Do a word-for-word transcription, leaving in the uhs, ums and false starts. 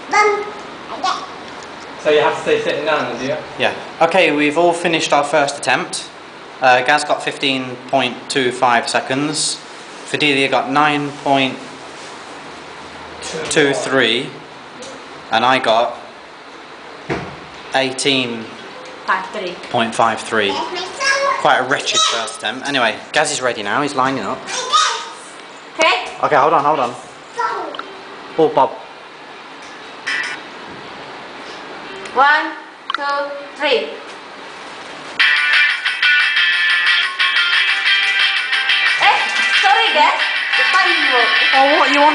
So you have to stay sitting down, do you? Yeah. Okay, we've all finished our first attempt. Uh, Gaz got fifteen point two five seconds. Fidelia got nine point two three. And I got eighteen point five three. Quite a wretched first attempt. Anyway, Gaz is ready now. He's lining up. Okay. Okay, hold on, hold on. Oh, Bob. One, two, three. Eh, sorry guys. The time broke. Oh, what you want?